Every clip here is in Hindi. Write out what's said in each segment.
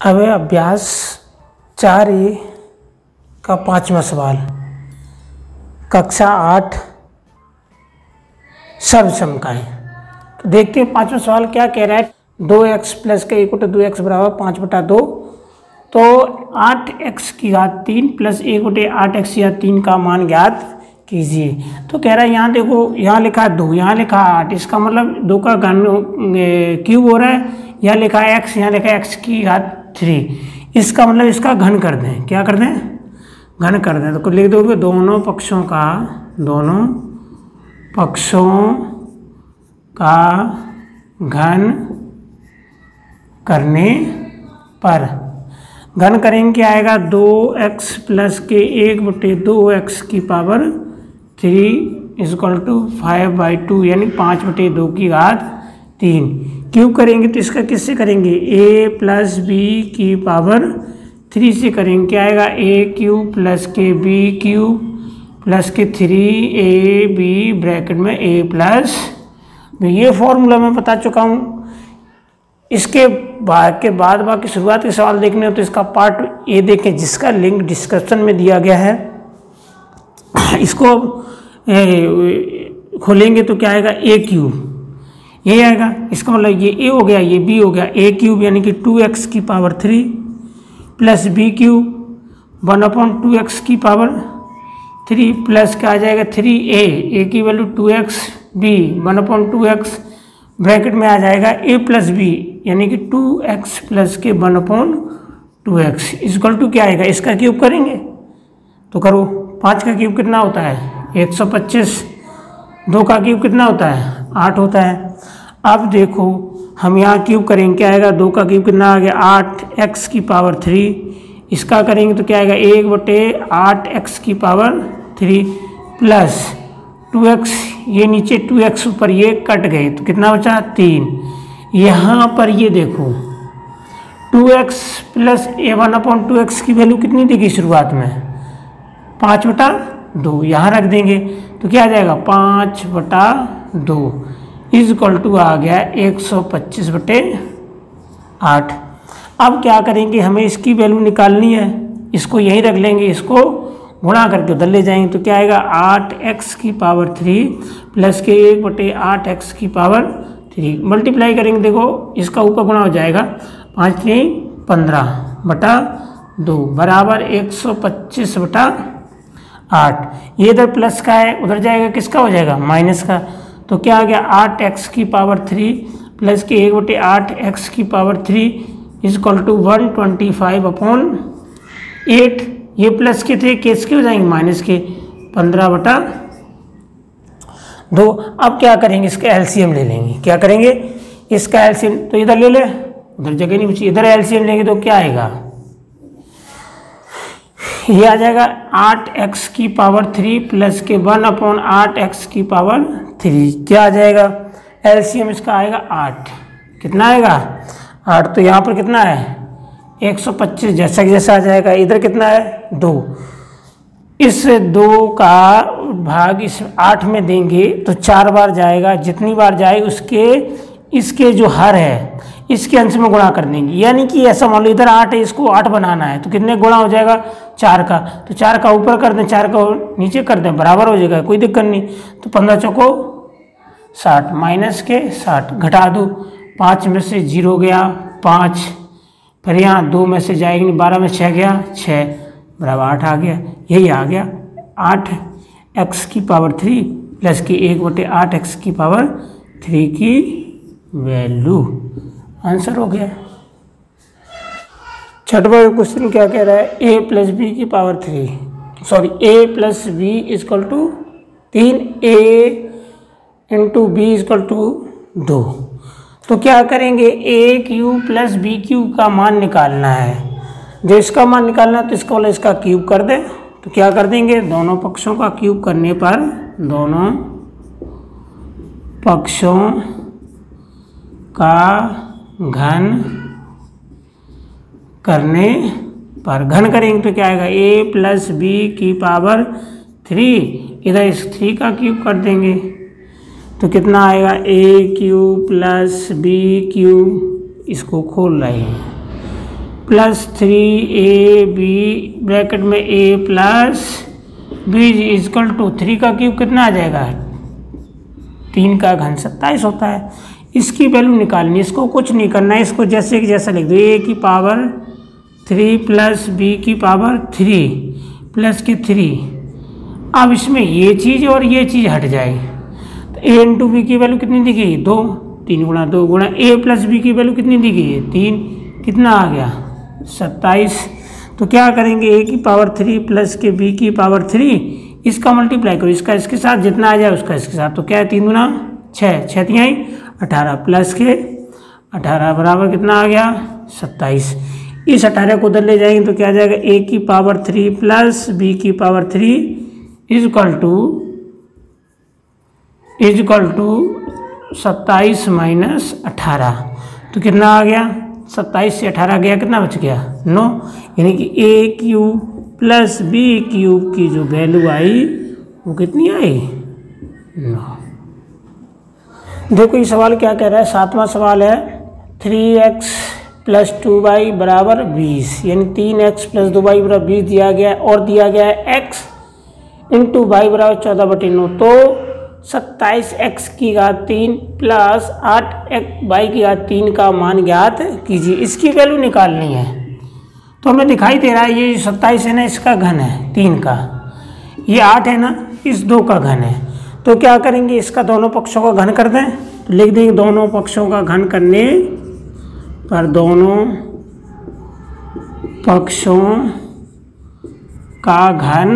अब है अभ्यास 4A का 5वां सवाल, कक्षा 8 सब समकाएं। तो देखते हैं 5वां सवाल क्या कह रहा है। 2x प्लस का इक्वल टू 2x बराबर 5/2। तो 8x की घात 3 प्लस 1/8x या 3 का मान ज्ञात कीजिए। तो कह रहा है यहाँ देखो, यहाँ लिखा है 2, यहाँ लिखा है 8, इसका मतलब 2 का घन क्यूब हो रहा है। यहाँ लिखा है x, यहाँ लिखा है x की घात 3, इसका मतलब इसका घन कर दें। क्या कर दें? घन कर दें। तो लिख दोगे दोनों पक्षों का घन करने पर, घन करेंगे क्या आएगा, 2x प्लस के 1/2x की पावर 3 इक्वल टू 5/2 यानी 5/2 की घात 3। क्यूब करेंगे तो इसका किससे करेंगे, a प्लस बी की पावर 3 से करेंगे। क्या आएगा, a क्यूब प्लस के b क्यूब प्लस के 3ab ब्रैकेट में a प्लस b। ये फॉर्मूला मैं बता चुका हूँ। इसके बाद बाकी शुरुआत के सवाल देखने हो तो इसका पार्ट ए देखें, जिसका लिंक डिस्क्रिप्शन में दिया गया है। इसको खोलेंगे तो क्या आएगा, a क्यूब, ये आएगा। इसका मतलब ये a हो गया, ये b हो गया। a क्यूब यानी कि 2x की power 3 plus b cube 1/2x की पावर 3 प्लस क्या आ जाएगा 3a की value 2x, b 1/2x bracket में आ जाएगा a प्लस b यानी कि 2x प्लस के 1/2x इक्वल टू क्या आएगा, इसका क्यूब करेंगे तो करो। 5 का क्यूब कितना होता है, 125। 2 का क्यूब कितना होता है, 8 होता है। अब देखो हम यहाँ क्यूब करेंगे, क्या आएगा, 2 का क्यूब कितना आ गया, 8x की पावर 3। इसका करेंगे तो क्या आएगा, 1/8x की पावर 3 प्लस 2x, ये नीचे 2x ऊपर ये कट गए तो कितना बचा, 3। यहाँ पर ये देखो 2x प्लस 1/2x की वैल्यू कितनी देगी शुरुआत में, 5/2। यहाँ रख देंगे तो क्या आ जाएगा, 5/2 इक्वल टू आ गया 125/8। अब क्या करेंगे, हमें इसकी वैल्यू निकालनी है। इसको यहीं रख लेंगे, इसको गुणा करके उधर ले जाएंगे तो क्या आएगा, 8x की पावर 3 प्लस के 1/8x की पावर 3 मल्टीप्लाई करेंगे। देखो इसका ऊपर गुणा हो जाएगा, 5 3 15/2 बराबर 125/8। ये इधर प्लस का है, उधर जाएगा किसका हो जाएगा, माइनस का। तो क्या आ गया, 8x की पावर 3 प्लस के 1/8x की पावर 3 इक्वल टू 125/8। ये प्लस के थे, किसके हो जाएंगे, माइनस के, 15/2। अब क्या करेंगे, इसका एलसीएम ले लेंगे। क्या करेंगे, इसका एलसीएम तो इधर ले ले, उधर जगह नहीं बची, इधर एलसीएम लेंगे तो क्या आएगा, ये आ जाएगा 8x की पावर 3 प्लस के 1/8x की पावर 3। क्या आ जाएगा, एलसीएम इसका आएगा 8। कितना आएगा, 8। तो यहाँ पर कितना है, 125 जैसा जैसा आ जाएगा। इधर कितना है, 2। इस 2 का भाग इस 8 में देंगे तो 4 बार जाएगा। जितनी बार जाए उसके इसके जो हर है इसके अंश में गुणा कर देंगे। यानी कि ऐसा मान लो इधर 8 है, इसको 8 बनाना है तो कितने गुणा हो जाएगा, 4 का। तो 4 का ऊपर कर दें, 4 का नीचे कर दें, बराबर हो जाएगा, कोई दिक्कत नहीं। तो 15 चौको 60 माइनस के 60 घटा दो, 5 में से 0 गया 5, फिर यहाँ 2 में से जाएगी नहीं, 12 में 6 गया 6 बराबर 8 आ गया। यही आ गया 8x की पावर 3 प्लस की 1/8x की पावर 3 की वैल्यू। आंसर हो गया। 6वां क्वेश्चन क्या कह रहा है, a प्लस बी की power 3, sorry a plus b equal to 3a into b equal to 2। तो क्या करेंगे, a cube plus b cube का मान निकालना है। जो इसका मान निकालना है तो इसको वाला इसका क्यूब कर दें। तो क्या कर देंगे, दोनों पक्षों का क्यूब करने पर, दोनों पक्षों का घन करने पर, घन करेंगे तो क्या आएगा, a प्लस बी की पावर 3, इधर इस 3 का क्यूब कर देंगे तो कितना आएगा, a cube plus b cube, इसको खोल रहे हैं प्लस 3ab ब्रैकेट में a plus b equal to 3 का क्यूब कितना आ जाएगा, 3 का घन 27 होता है। इसकी वैल्यू निकालनी, इसको कुछ नहीं करना है, इसको जैसे कि जैसा लिख दो, a की पावर 3 प्लस b की पावर 3 प्लस के 3। अब इसमें ये चीज़ और ये चीज़ हट जाएगी, तो a इंटू बी की वैल्यू कितनी दी गई, 2, 3 गुणा 2 गुणा a प्लस बी की वैल्यू कितनी दी गई है, 3, कितना आ गया 27। तो क्या करेंगे, a की पावर 3 प्लस के b की पावर 3, इसका मल्टीप्लाई करो, इसका इसके साथ जितना आ जाए उसका इसके साथ, तो क्या है 3 गुना 6, 6 तिहाई 18 प्लस के 18 बराबर कितना आ गया 27। इस 18 को उधर ले जाएंगे तो क्या आ जाएगा, a की पावर 3 प्लस b की पावर 3 इजकल टू 27 माइनस 18, तो कितना आ गया, 27 से 18 गया, कितना बच गया 9, यानी कि a cube plus b cube की जो वैल्यू आई वो कितनी आई 9। देखो ये सवाल क्या कह रहा है, 7वां सवाल है, 3x प्लस 2y बराबर 20, यानी 3x प्लस 2y बराबर 20 दिया गया है, और दिया गया है x इंटू वाई बराबर 14/9, तो 27x की घात 3 प्लस 8y की घात 3 का मान ज्ञात कीजिए। इसकी वैल्यू निकालनी है, तो हमें दिखाई दे रहा है ये 27 है ना, इसका घन है 3 का, ये 8 है ना, इस 2 का घन है। तो क्या करेंगे, इसका दोनों पक्षों का घन कर दें, तो लिख देंगे दोनों पक्षों का घन करने पर, दोनों पक्षों का घन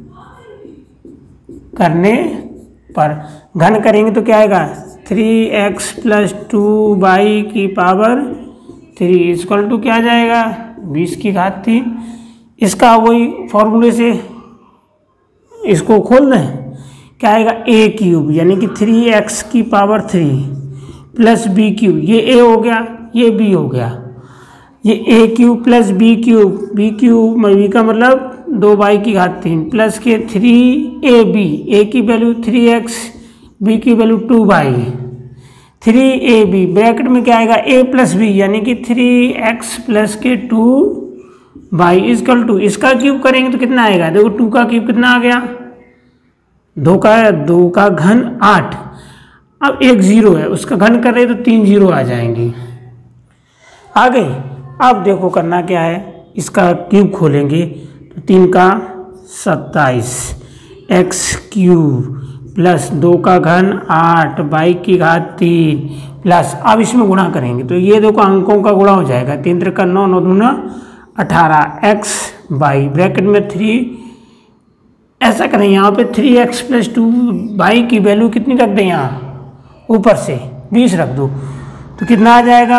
करने पर, घन करेंगे तो क्या आएगा 3x प्लस 2y की पावर 3 इक्वल टू क्या आ जाएगा 20 की घात 3। इसका वही फॉर्मूले से इसको खोल दें, क्या आएगा a क्यूब, यानी कि 3x की पावर 3 प्लस b क्यूब, ये a हो गया, ये b हो गया, ये a cube plus b cube, b cube b का मतलब 2y की घात 3 प्लस के 3ab, a की वैल्यू 3x, b की वैल्यू 2y, 3ab ब्रैकेट में क्या आएगा a प्लस b, यानी कि 3x प्लस के 2y इजकल टू, इसका क्यूब करेंगे तो कितना आएगा, देखो 2 का क्यूब कितना आ गया, 2 का घन 8, अब एक 0 है, उसका घन कर रहे तो 3 0 आ जाएंगे, आ गए। अब देखो करना क्या है, इसका क्यूब खोलेंगे तो 3 का 27 x क्यूब प्लस 2 का घन 8 y की घात 3 प्लस, अब इसमें गुणा करेंगे तो ये देखो अंकों का गुणा हो जाएगा, 3 3 का 9, 9 दूना 18 x y ब्रैकेट में 3, ऐसा करें यहाँ पे 3x प्लस 2y की वैल्यू कितनी रख दें, यहाँ ऊपर से 20 रख दो, तो कितना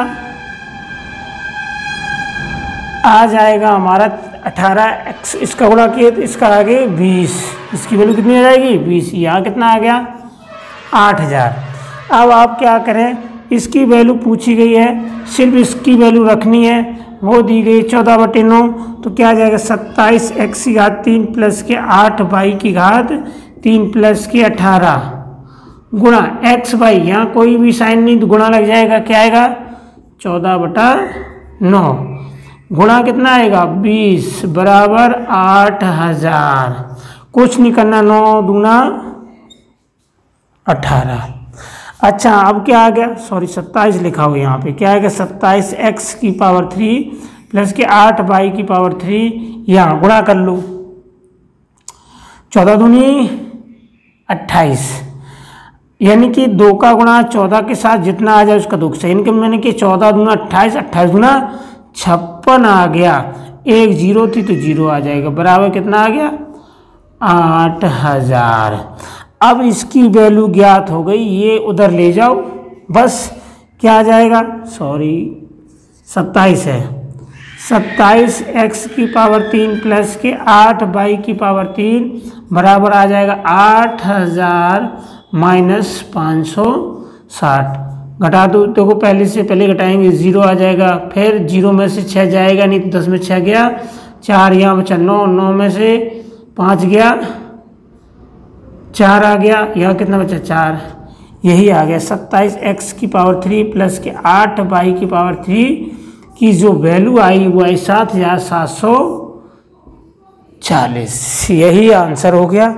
आ जाएगा हमारा 18x, इसका गुणा किए तो इसका आगे 20, इसकी वैल्यू कितनी आ जाएगी 20, यहाँ कितना आ गया 8000। अब आप क्या करें, इसकी वैल्यू पूछी गई है, सिर्फ इसकी वैल्यू रखनी है, वो दी गई 14/9, तो क्या आ जाएगा 27x की घात 3 प्लस के 8y की घात 3 प्लस के 18 गुणा xy, यहाँ कोई भी साइन नहीं तो गुणा लग जाएगा, क्या आएगा 14/9 गुणा कितना आएगा 20 बराबर 8000, कुछ नहीं करना, 9 दूना 18। अच्छा अब क्या आ गया, सॉरी 27 लिखा हुआ यहाँ पे, क्या आएगा 27x की पावर 3 प्लस के 8y की पावर 3, यहाँ गुणा कर लो, 14 दूनी 28, यानी कि 2 का गुणा 14 के साथ जितना आ जाए उसका 2 से, इनके मैंने कि 14 दूना 28, 28 दूना 56 आ गया, एक 0 थी तो 0 आ जाएगा, बराबर कितना आ गया 8000। अब इसकी वैल्यू ज्ञात हो गई, ये उधर ले जाओ बस, क्या आ जाएगा, सॉरी 27 है, 27x की पावर 3 प्लस के 8y की पावर 3 बराबर आ जाएगा 8000 माइनस 560, घटा दो, देखो पहले से पहले घटाएंगे 0 आ जाएगा, फिर 0 में से 6 जाएगा नहीं तो 10 में 6 गया, 4 यहाँ बचा 9, 9 में से 5 गया, 4 आ गया, यहाँ कितना बचा 4, यही आ गया 27x की पावर 3 प्लस के 8y की पावर 3 की जो वैल्यू आई वो आई 7,740। यही आंसर हो गया।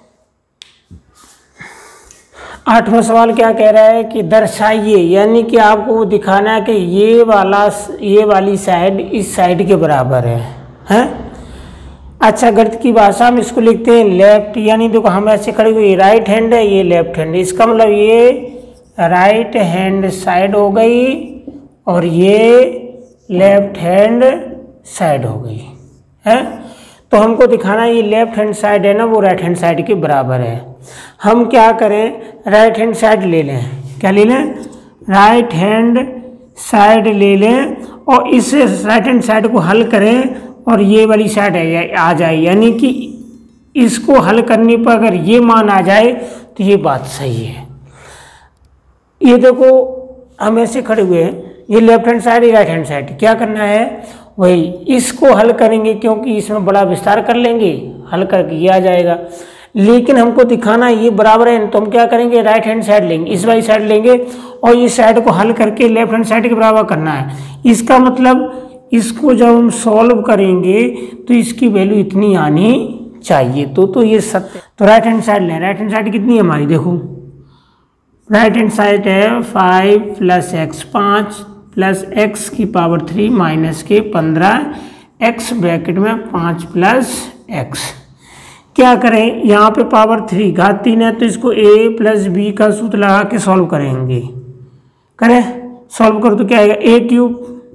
8वां सवाल क्या कह रहा है कि दर्शाइए, यानी कि आपको दिखाना है कि ये वाली साइड इस साइड के बराबर है, हैं? अच्छा, गणित की भाषा में इसको लिखते हैं लेफ्ट, यानी देखो हम ऐसे खड़े हुए, ये राइट हैंड है, ये लेफ्ट हैंड है, इसका मतलब ये राइट हैंड साइड हो गई और ये लेफ्ट हैंड साइड हो गई, है? तो हमको दिखाना है ये लेफ्ट हैंड साइड है ना, वो राइट हैंड साइड के बराबर है। हम क्या करें, राइट हैंड साइड ले लें। क्या ले लें? राइट हैंड साइड ले लें और इस राइट हैंड साइड को हल करें और ये वाली साइड है आ जाए, यानी कि इसको हल करने पर अगर ये मान आ जाए तो ये बात सही है। ये देखो हम ऐसे खड़े हुए हैं, ये लेफ्ट हैंड साइड, ये राइट हैंड साइड, क्या करना है वही इसको हल करेंगे, क्योंकि इसमें बड़ा विस्तार कर लेंगे, हल करके ये आ जाएगा। लेकिन हमको दिखाना ये बराबर है, तो हम क्या करेंगे, राइट हैंड साइड लेंगे, इस वाली साइड लेंगे और इस साइड को हल करके लेफ्ट हैंड साइड के बराबर करना है। इसका मतलब इसको जब हम सॉल्व करेंगे तो इसकी वैल्यू इतनी आनी चाहिए, तो ये सत्य। तो राइट हैंड साइड लें। राइट हैंड साइड कितनी है हमारी, देखो राइट हैंड साइड है 5 + x 5 + x की पावर 3 माइनस के 15 x ब्रैकेट में 5 + x। क्या करें, यहाँ पे पावर 3 घात 3 है, तो इसको a + b का सूत्र लगा के सॉल्व करेंगे। करें, सॉल्व करो तो क्या आएगा, a³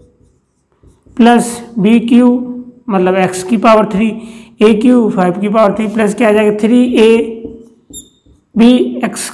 + b³ मतलब x की पावर 3, a³ 5 की पावर 3 प्लस क्या आ जाएगा 3ab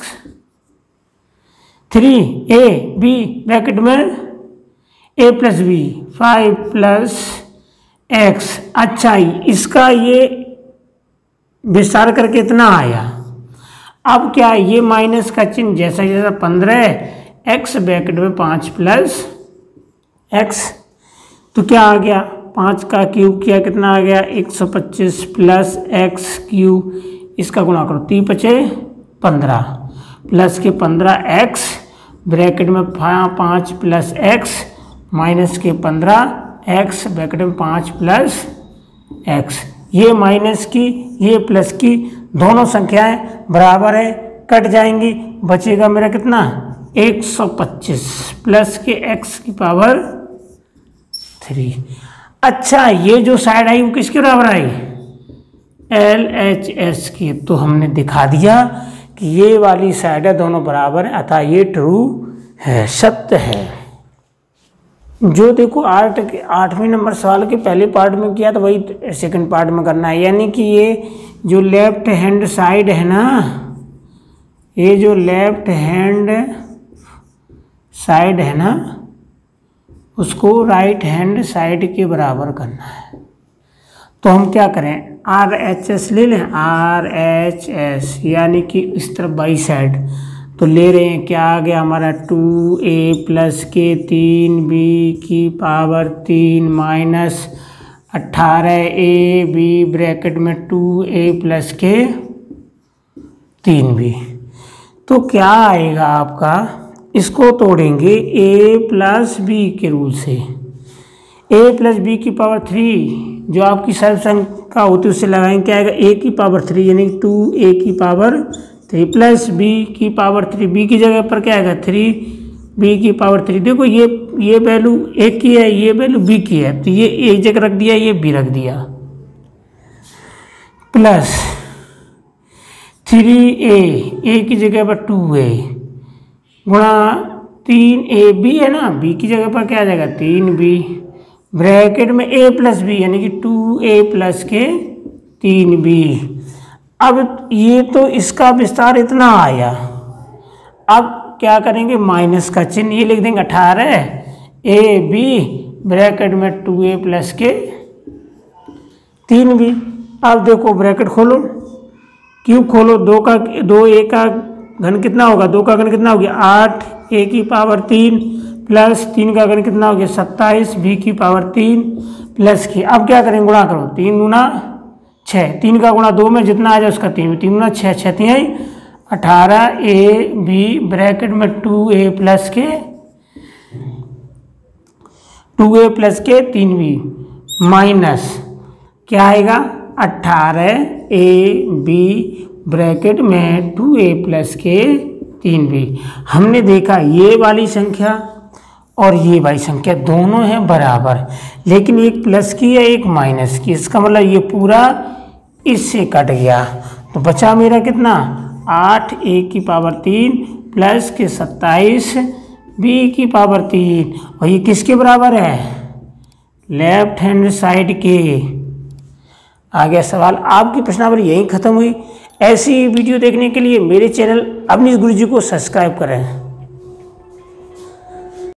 ब्रैकेट में a + b 5 + x। अच्छा, इसका ये विस्तार करके इतना आया। अब क्या, ये माइनस का चिन्ह जैसा जैसा 15 x ब्रैकेट में 5 + x, तो क्या आ गया, 5 का क्यूब किया कितना आ गया 125 + x³, इसका गुणा करो 3 × 5 = 15 प्लस के 15x ब्रैकेट में 5 + x माइनस के 15x ब्रैकेट में 5 + x। ये माइनस की ये प्लस की दोनों संख्याएं बराबर है, कट जाएंगी, बचेगा मेरा कितना 125 प्लस के x की पावर 3। अच्छा, ये जो साइड आई वो किसके बराबर आई, LHS की। तो हमने दिखा दिया कि ये वाली साइड है दोनों बराबर है, अतः ये ट्रू है, सत्य है। जो देखो 8वें नंबर सवाल के पहले पार्ट में किया तो वही सेकंड पार्ट में करना है, यानी कि ये जो लेफ्ट हैंड साइड है ना, ये जो लेफ्ट हैंड साइड है ना, उसको राइट हैंड साइड के बराबर करना है। तो हम क्या करें, RHS ले लें, RHS यानी कि इस तरफ बाई साइड, तो ले रहे हैं, क्या आ गया हमारा 2a + के 3b की पावर 3 माइनस 18ab ब्रैकेट में 2a + के 3b। तो क्या आएगा आपका, इसको तोड़ेंगे a + b के रूल से, a + b की पावर 3 जो आपकी सर्व संख्या होती है उससे लगाएंगे, क्या आएगा a की पावर 3 यानी 2a की पावर 3 प्लस b की पावर 3, b की जगह पर क्या आएगा 3b की पावर 3। देखो ये वैल्यू a की है, ये वैल्यू b की है, तो ये एक जगह रख दिया, ये b रख दिया, प्लस 3a की जगह पर 2a गुणा 3ab है ना, b की जगह पर क्या आ जाएगा 3b ब्रैकेट में a + b यानी कि 2a + के 3b। अब ये तो इसका विस्तार इतना आया, अब क्या करेंगे, माइनस का चिन्ह ये लिख देंगे 18ab ब्रैकेट में 2a + के 3b। अब देखो ब्रैकेट खोलो, क्यूब खोलो, 2a का घन कितना होगा, 2 का घन कितना हो गया 8a की पावर 3 प्लस 3 का घन कितना हो गया 27 b की पावर 3 प्लस की। अब क्या करेंगे, गुणा करो, 3 × 6, 3 का गुणा 2 में जितना आ जाए उसका 3 × 6 6 3 18ab ब्रैकेट में 2a + के 2a प्लस के 3b माइनस क्या आएगा 18ab ब्रैकेट में 2a प्लस के 3b। हमने देखा ये वाली संख्या और ये वाली संख्या दोनों हैं बराबर, लेकिन एक प्लस की है एक माइनस की, इसका मतलब ये पूरा इससे कट गया। तो बचा मेरा कितना 8a की पावर 3 प्लस के 27b की पावर 3, और ये किसके बराबर है लेफ्ट हैंड साइड के। आ गया सवाल। आपकी प्रश्नावली यहीं खत्म हुई। ऐसी वीडियो देखने के लिए मेरे चैनल अवनीश गुरुजी को सब्सक्राइब करें।